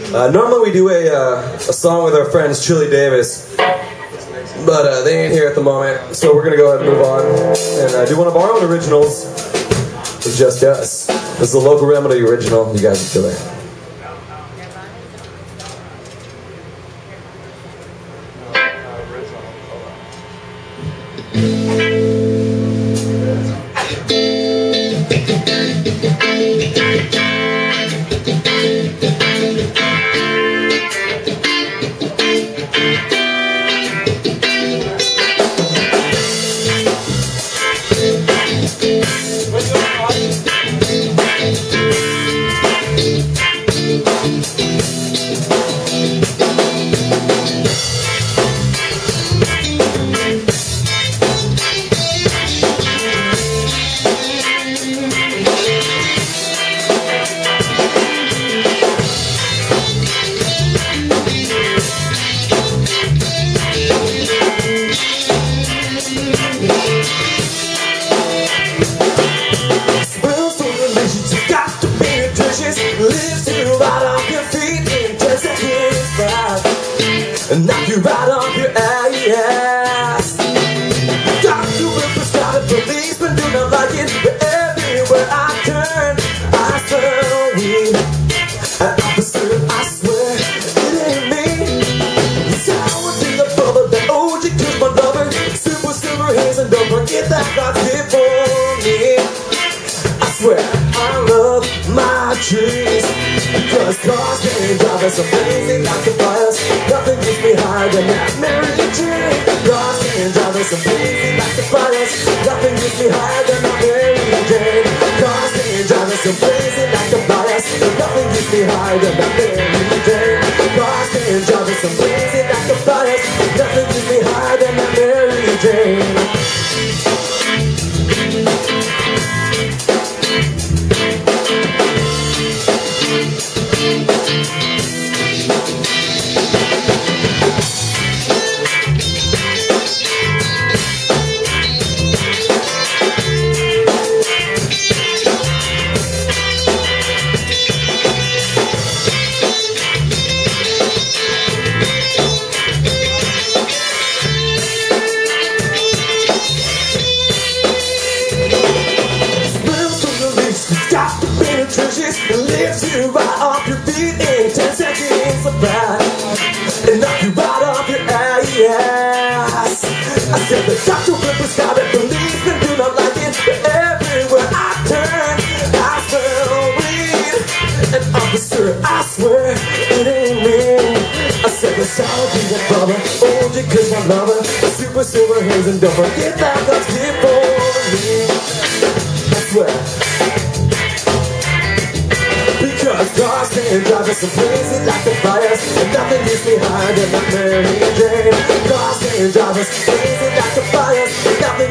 Normally we do a song with our friends Chili Davis, but they ain't here at the moment, so we're gonna go ahead and move on and do one of our own originals with just us. This is a Local Remedy original. You guys enjoy it. And knock you right off your ass. Doctor will prescribe it, policemen do not like it, but everywhere I turn, I smell weed. An officer, I swear, it ain't me. Sour to the brother that OG killed my lover. Super silver haze, and don't forget that God's gift for me. I swear, I love my trees, because cars can't drive us amazing like the fires. Nothing gets me higher than that Mary Jane. Cars can't drive us amazing like the fires. Nothing gets me higher than that Mary Jane. Cars can't drive us amazing like the fires. Nothing gets me higher than that Mary Jane. Cars can't drive us amazing like the fires. Nothing gets me higher than that Mary Jane. It lifts you right off your feet in 10 seconds of pride, and knock you right off your ass. I said the doctor will prescribe it, policemen do not like it, but everywhere I turn, I smell weed. And officer, I swear, it ain't me. I said the sour beat and brother, OG cause my lover, super silver haze, and don't forget that God's gift for me. I swear. Cars can't drive us crazy like the fires, and nothing gets me higher than that Mary Jane. Cars can't drive us crazy like the fires, and nothing